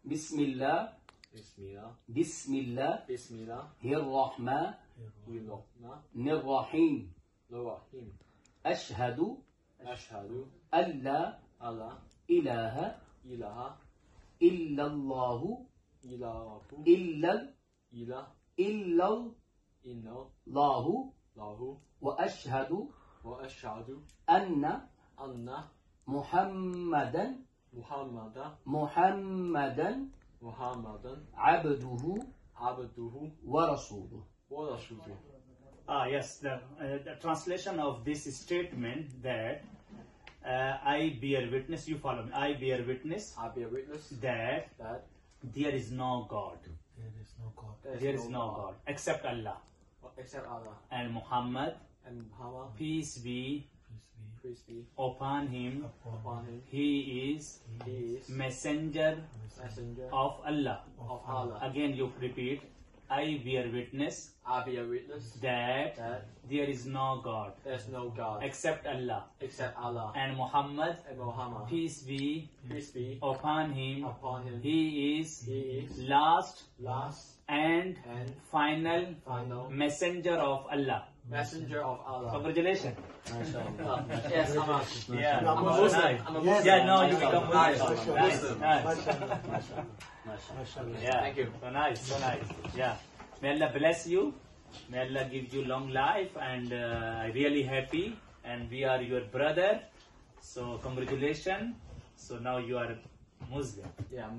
بسم الله بسم الله بسم الله بسم الله الرحمن الرحمن الرحيم الرحيم أشهد أشهد أن لا أن لا إله إله إلا الله إله إلا إله إلا إلا الله الله وأشهد وأشهد أن أن محمدا محمدا عبده عبده ورسوله. ورسوله. Yes, the translation of this statement that I bear witness, you follow me, I bear witness I bear witness that that there is no God, there is no God except Allah, except Allah, and Muhammad, and Muhammad, peace be peace be upon him, upon him, he is he is messenger messenger of Allah. of Allah. Again you repeat, I bear witness I bear witness that that there is no God there is no God except Allah, except Allah, and Muhammad, and Muhammad, peace be peace be upon him, upon him, he is he is last last and and final final messenger of Allah. messenger of Allah. Congratulations. Yes, I'm a, Yeah. I'm a Muslim. I'm a Muslim. Yeah, no, you become Nice. Muslim. Nice. Yeah. Thank you. So nice, so nice. Yeah. May Allah bless you. May Allah give you long life, and I'm really happy. And we are your brother. So congratulations. So now you are Muslim. Yeah.